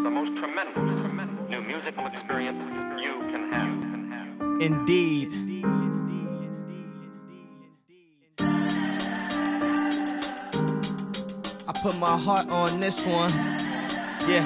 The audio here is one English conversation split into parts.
the most tremendous new musical experience you can have. Indeed. I put my heart on this one. Yeah.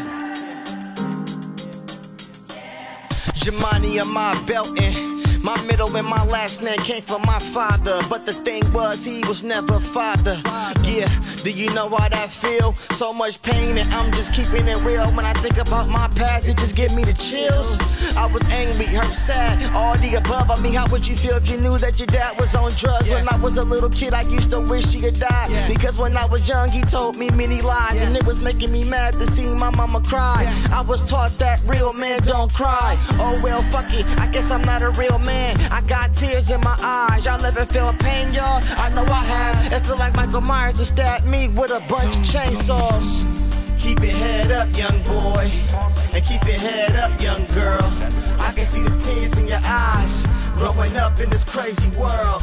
Jemani on my belt and my middle and my last name came from my father. But the thing was, he was never father. Yeah, do you know how that feel? So much pain and I'm just keeping it real. When I think about my past, it just give me the chills. I was angry, hurt, sad, all the above. I mean, how would you feel if you knew that your dad was on drugs? When I was a little kid, I used to wish he had died. Because when I was young, he told me many lies. And it was making me mad to see my mama cry. I was taught that real men don't cry. Oh well, fuck it, I guess I'm not a real man. I got tears in my eyes. Y'all ever feel pain, y'all? I know I have. It feel like Michael Myers has stabbed me with a bunch of chainsaws. Keep your head up, young boy, and keep your head up, young girl. I can see the tears in your eyes, growing up in this crazy world.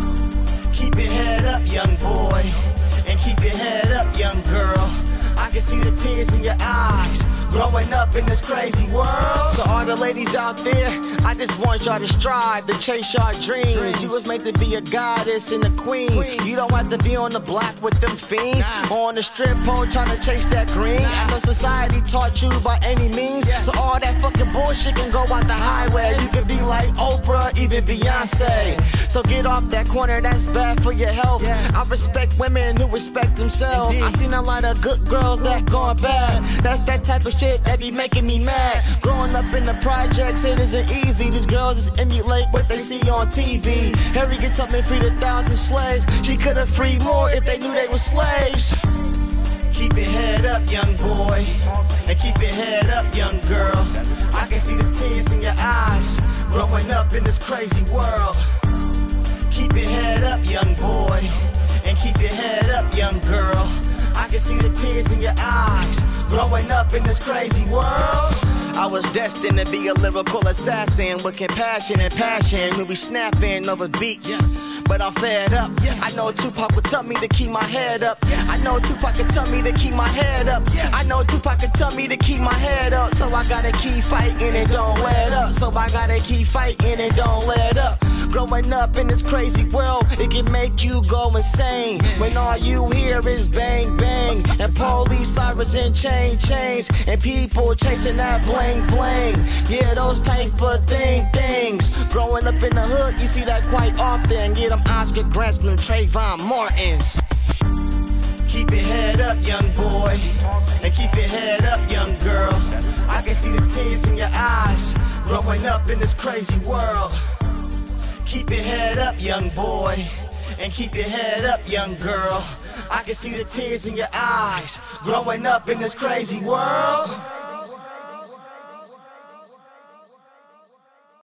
Keep your head up, young boy, and keep your head up, young girl. I can see the tears in your eyes, growing up in this crazy world. To all the ladies out there, I just want y'all to strive to chase your dreams. You was made to be a goddess and a queen. You don't have to be on the block with them fiends, or on the strip pole trying to chase that green. I know society taught you by any means, so all that fucking bullshit can go out the highway. You can be like Oprah, even Beyonce. So get off that corner, that's bad for your health. I respect women who respect themselves. I seen a lot of good girls that gone bad. That's that type of shit that be making me mad. Growing up in the projects, it isn't easy. These girls just emulate what they see on TV. Harriet Tubman freed 1,000 slaves. She could've freed more if they knew they were slaves. Keep your head up, young boy, and keep your head up, young girl. I can see the tears in your eyes, growing up in this crazy world. Keep your head up, young boy, and keep your head up, young girl. I can see the tears in your eyes, growing up in this crazy world. I was destined to be a lyrical assassin with compassion and passion. Who be snapping over beats, but I'm fed up. I know Tupac would tell me to keep my head up. I know Tupac could tell me to keep my head up. I know Tupac could tell me to keep my head up. So I gotta keep fighting and don't let up. So I gotta keep fighting and don't let up. Growing up in this crazy world, it can make you go insane when all you hear is bang bang and police sirens and chains and people chasing that bling bling. Yeah, those type of things. Growing up in the hood, you see that quite often. Yeah, them Oscar Grants and them Trayvon Martins. Keep your head up, young boy, and keep your head up, young girl. I can see the tears in your eyes, growing up in this crazy world. Keep your head up, young boy, and keep your head up, young girl. I can see the tears in your eyes, growing up in this crazy world.